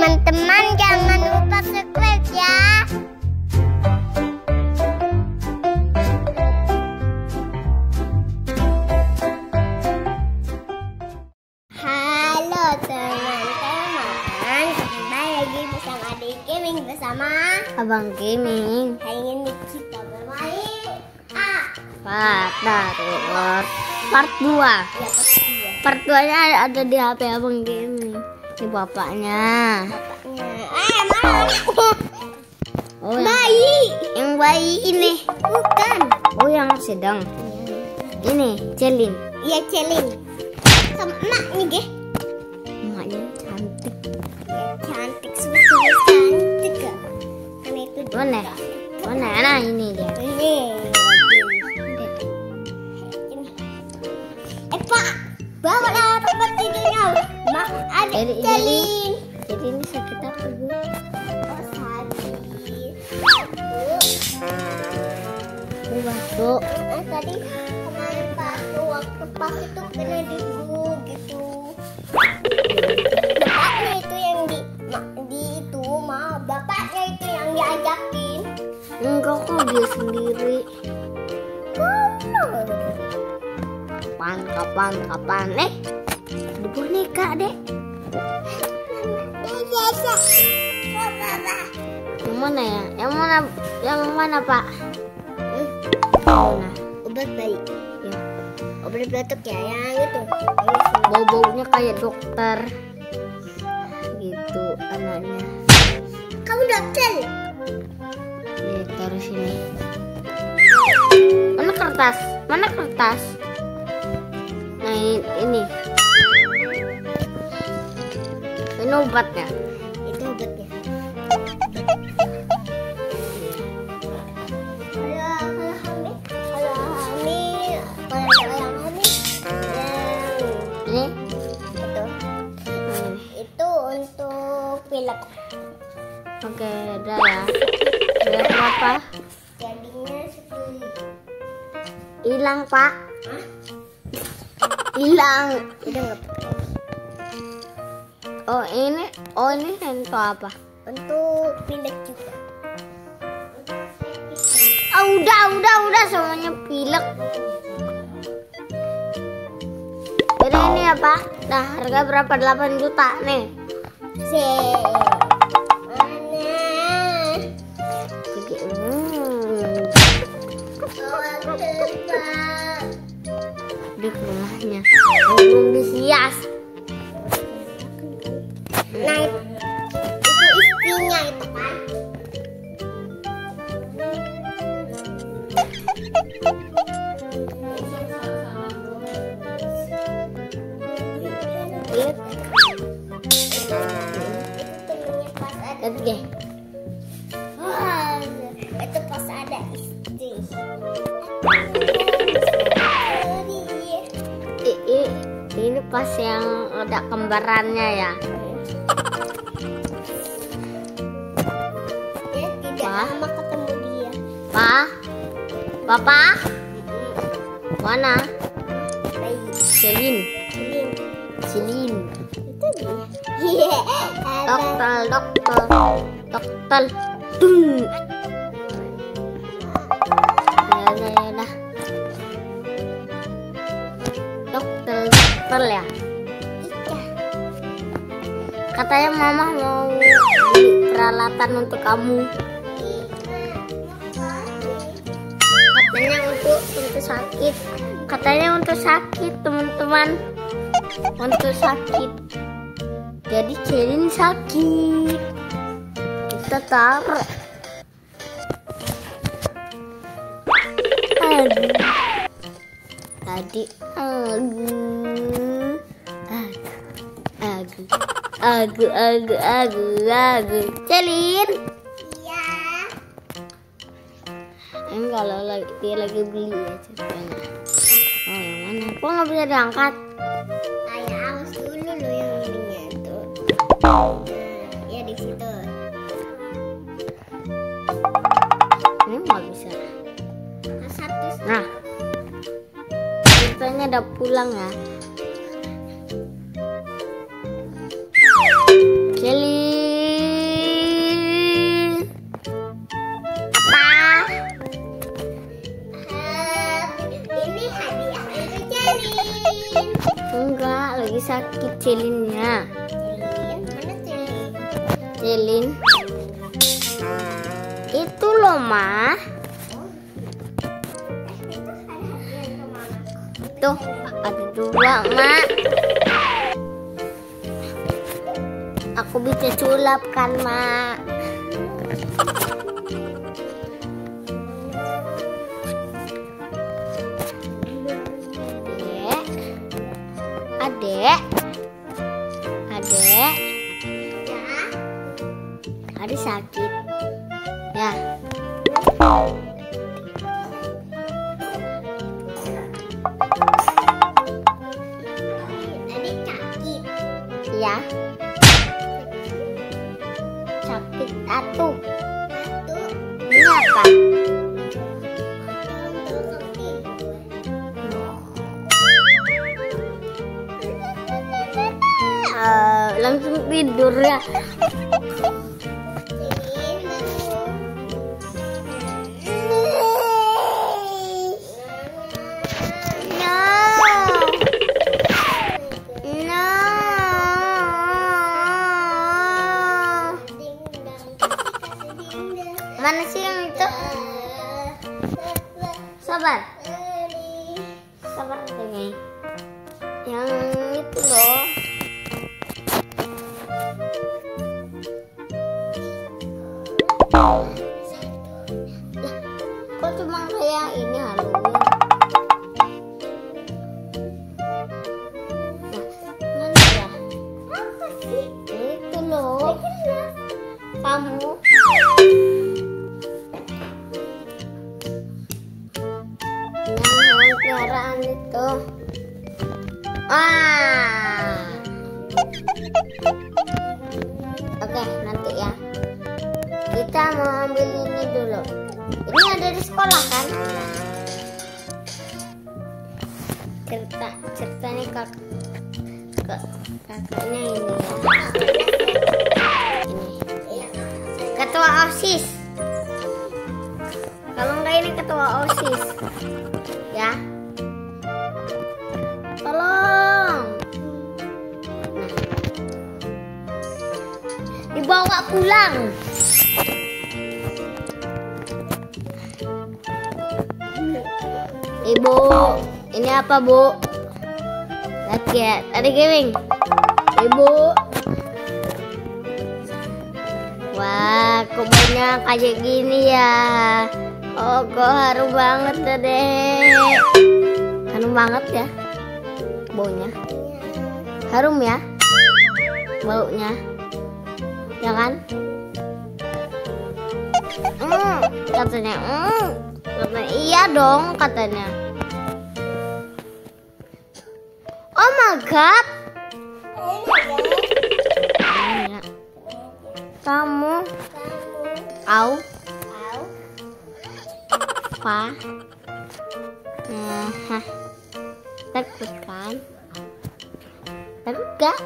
teman-teman, jangan lupa subscribe ya. Halo teman-teman, kembali lagi bersama Adik Gaming bersama Abang Gaming. Hari ini kita bermain Part 2. Ya, Part 2-nya ada di HP Abang Gaming. Ini bapaknya. Mana? Oh, Bayi. Yang bayi ini. Bukan. Oh, yang sedang. Ini Celin. Iya, Celin. Sama emaknya, Ge. Emaknya cantik. Cantik, sebetulnya cantik kan. Karena itu Mana? Mana? Nah, ini dia. Ini. Pak, bawa lah tempat tidurnya. Mak, ada Celin. Jadi ini sakit apa, Bu? Oh, sakit. Batuk. Tadi kemarin Pak waktu pas itu kena di gitu. Bapaknya itu yang di itu mah bapaknya itu yang diajakin. Enggak kok, dia sendiri. Kapan? Di boneka, Dek. Yang mana ya? Yang mana, Pak? Mana? Obat bayi. Ya. Obat batuk ya, yang itu. Bau-baunya kayak dokter. Gitu anaknya. Kamu dokter? Nih, taruh sini. Mana kertas? Nah, ini. Ini obatnya. Itu obatnya. Kalau hamil, Ini. itu untuk pilek. Oke, udah ya. Udah berapa? Jadinya 10. Hilang, Pak. Hah? Hilang. Udah nggak pakai. Oh ini untuk apa? Untuk pilek juga. Udah semuanya pilek. Jadi ini apa? Nah, harga berapa? 8 juta nih. Di rumahnya belum disias. Nah, itu istrinya itu kan. Lihat deh. Wah, itu pas ada istri. Ini pas yang ada kembarannya ya. Dia tidak lama ketemu dia. Papa, mana? Bayi. Celin. Itu dia. Iya. Dokter. Dung. Ya. Dokter ya. Katanya mama mau beli peralatan untuk kamu. Katanya untuk sakit, teman-teman. Untuk sakit. Jadi Celin sakit. Kita taruh. Tadi agu Celin. Iya. Enggak loh, dia lagi beli ya ceritanya. Oh, yang mana? Kok nggak bisa diangkat? Ayah awas dulu lo yang ininya itu. Ya di situ. Ini nggak bisa. Satu. Nah, ceritanya udah pulang ya. Celin. Cilinnya. Cilin, mana cilin? Cilin. Itu loh, Ma. Itu ada hadiah ke mama. Tuh, ada 2, Mak. Aku bisa sulap kan, Mak. Adek. Ya, Adek sakit. Ya. adik sakit. Ya. Sakit atuh. Satu, Ini apa? untuk tidur. Langsung tidur ya. Cilin Mana sih yang itu? Sabar. Sabar ini. Yang itu loh. Lah, kok cuma kayak ini Halloween? Nah, mana ya? Itu loh. Kamu. Yang peliharaan itu. Oke, nanti ya. Kita mau ambil ini dulu. Ini ada di sekolah kan? Ceritanya kakaknya ini ya. Ini. Ketua OSIS. Kalau enggak ini ketua OSIS. Ya. Tolong. Nah. Dibawa pulang. Ibu, ini apa, Bu? Lihat, ada gaming. Ibu. Wah, kok banyak kayak gini ya. Oh, kok harum banget, Dedek. Harum banget ya. Baunya. Harum ya. Baunya. Ya kan? Katanya, katanya iya dong katanya. Oh my god. Iya. Kamu au apa? Takut kan? Takut gak?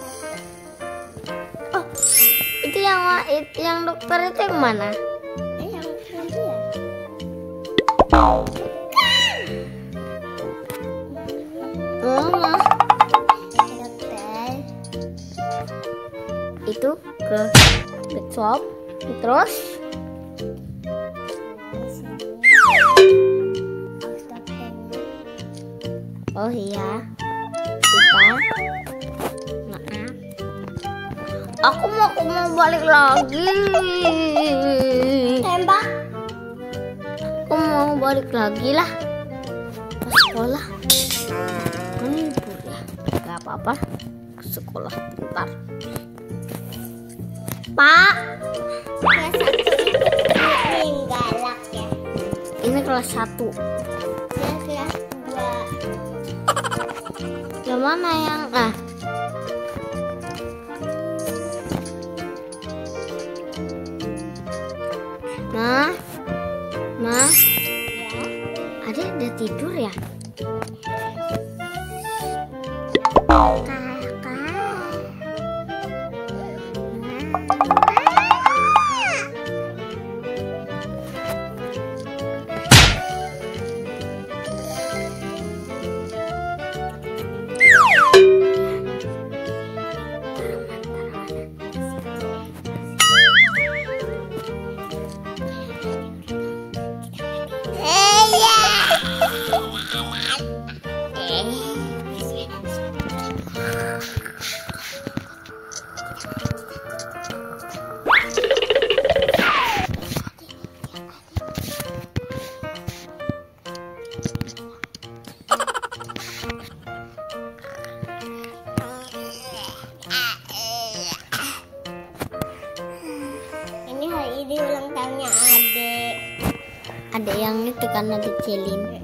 Oh, itu yang dokter itu yang mana? yang nanti ya. Dokter. Itu ke pet shop terus oh iya kita maaf aku mau balik lagi Tembak. aku mau balik lagi lah ke sekolah kan libur ya nggak apa-apa ke sekolah bentar Pak. Kelas 1 itu yang galak ya. Ini kelas 1. Dia kelas 2. Yang mana yang Ma, Ya. Ade udah tidur ya? ada yang itu kan ada Celin.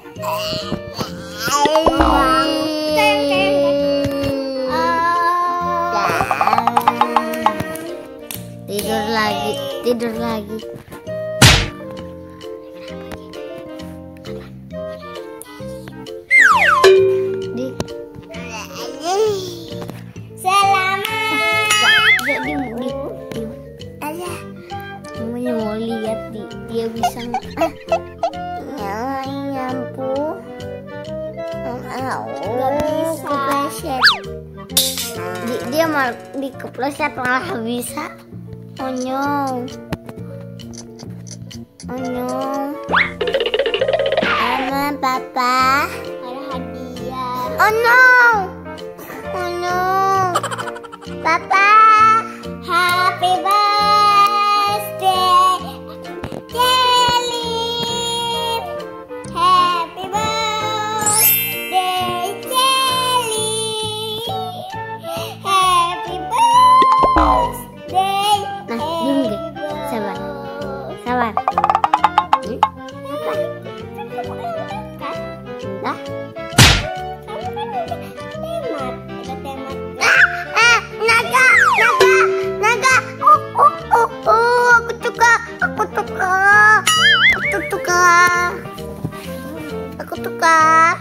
Tidur lagi. Mamanya mau lihat dia bisa nyampu. Kepleset. Dia malah dikepleset malah bisa. Oh no. Mama, papa, ada hadiah. Oh no. Papa, happy birthday, Celin. Happy birthday, Celin. Happy birthday. Diam deh. Sabar. Apa? Naga. Aku suka.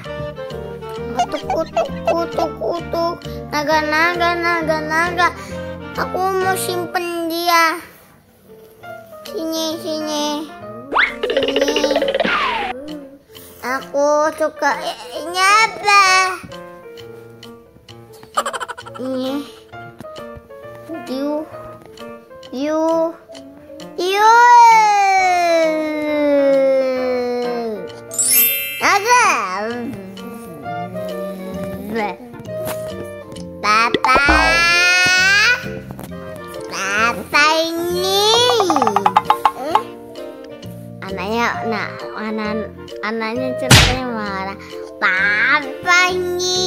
Kutuk. Naga. Aku mau simpen dia. Sini. Aku suka nyapa. Ini. You. Naga. Papa ini. Anaknya ceritanya marah. Papa ini.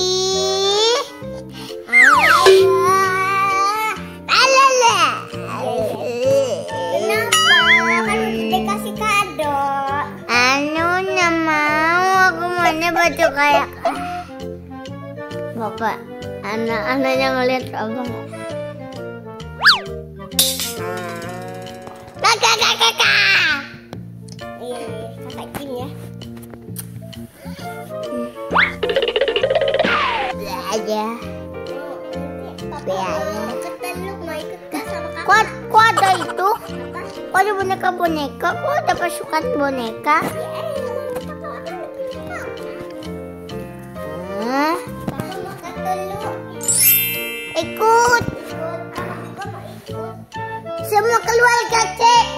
Kenapa? Kan udah dikasih kado. Nggak mau. Aku maunya baju kayak Bapak. Anaknya ngeliat abang. Kakak. Kakak Kim ya. Aja. Keteluk mau ikut sama kakak. Kok ada itu? Kok ada boneka? Kok ada pasukan boneka? Ikut. Semua keluarga cek.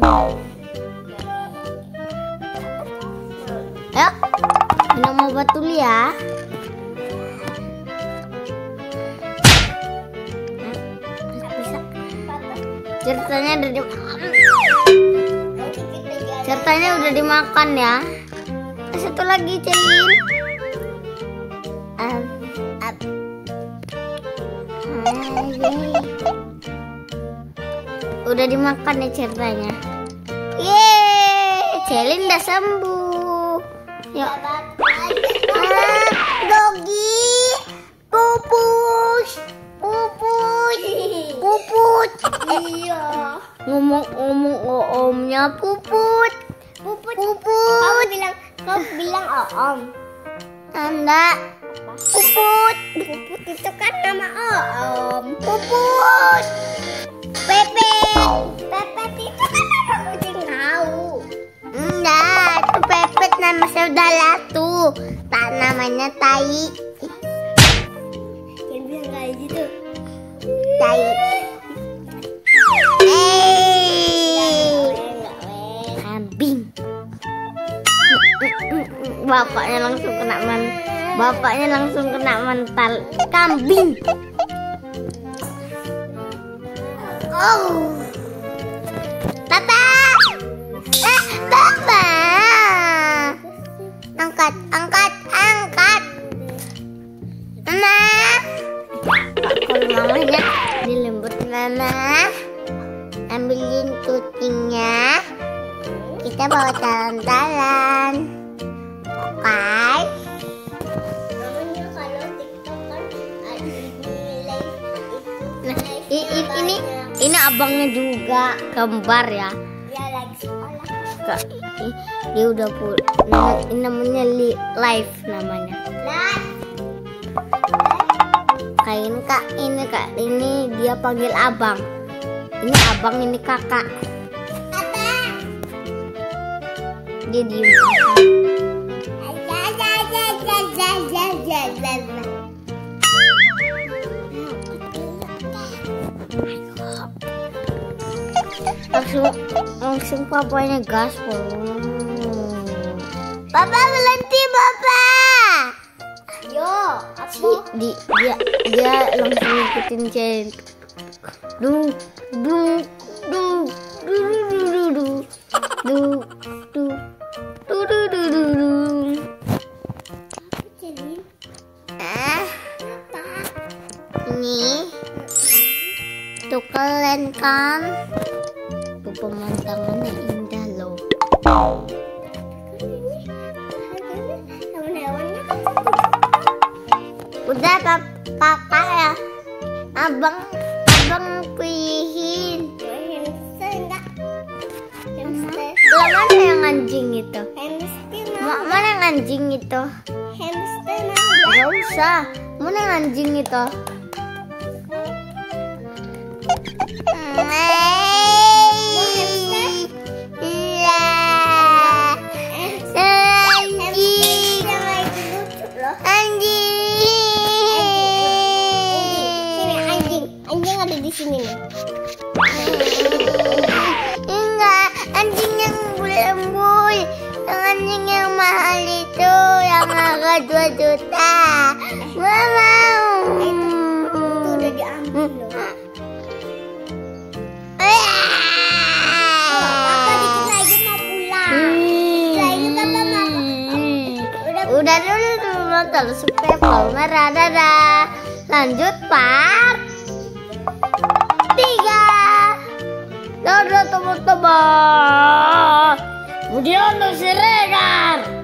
Ayo, minum obat dulu ya. Ceritanya udah dimakan ya. Satu lagi Celin. Udah dimakan ya ceritanya. Yeay, Celin udah sembuh. Yuk. Dogi, pupus. Iya. Ngomong omnya puput. Kau bilang om. Anda. Puput itu kan nama om. Puput. Pepet itu kan nama kucing kau. Enggak, itu Pepet nama saudara tuh. Tak namanya Tai. Yang bilang kayak gitu. Tai. Kambing. Bapaknya langsung kena mental kambing. Oh, Papa, angkat, Mama. Kalau mamanya dilembut, Mama, ambilin kucingnya, kita kita bawa jalan-jalan. Oke. Namanya kalau TikTok kan ada nilai Nah, ini abangnya juga kembar ya. ya lagi sekolah. Dia udah ini namanya live namanya. Kak ini dia panggil abang. Ini abang, ini kakak. Dia diem. Langsung papanya gaspol. Papa berhenti, Papa. Yo, Dia langsung ikutin Chen. Du du du du du du du du du du du du du du. Ini tuh keren kan? Tuh pemandangannya indah loh. Udah papa ya, abang pilihin. Mana yang anjing itu? Mana yang anjing itu? Gak usah. Mana yang anjing itu? Sini nih. Enggak, anjing yang bulembul, yang anjing yang mahal itu, yang harga 2 juta. Gak mau. Itu udah diambil loh. Papa dikit lagi mau pulang. Lagi papa mau. Udah dulu nonton subscribe merah, dadah. Lanjut part 3. Dadah teman-teman. Kemudian si Regar.